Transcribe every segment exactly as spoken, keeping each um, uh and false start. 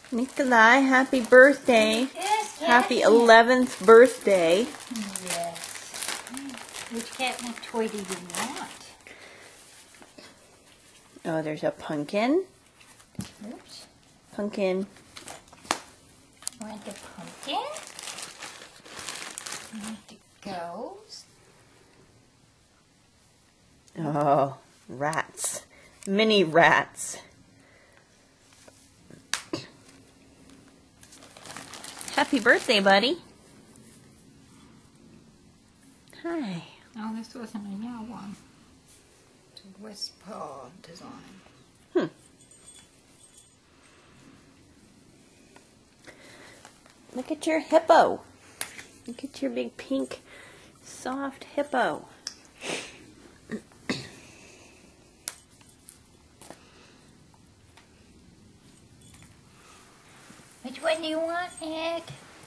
Nikolai, happy birthday. Yes, Happy eleventh birthday. Yes. Which catnip toy do you want? Oh, there's a pumpkin. Oops. Pumpkin. Want the pumpkin? Want the ghost? Oh, rats. Mini rats. Happy birthday, buddy. Hi. Oh, this wasn't a new one. It's a whisper design. Hmm. Look at your hippo. Look at your big pink, soft hippo. Which one do you want, Nick?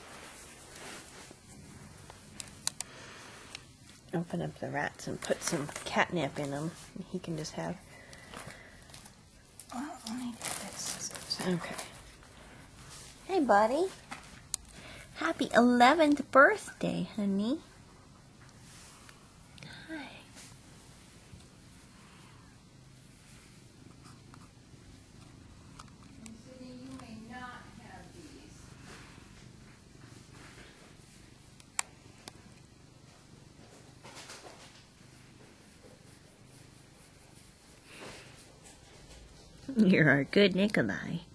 Open up the rats and put some catnip in them. He can just have. Oh, let me get that scissors. Okay. Hey, buddy. Happy eleventh birthday, honey. Hi. You may not have these. You're our good Nikolai.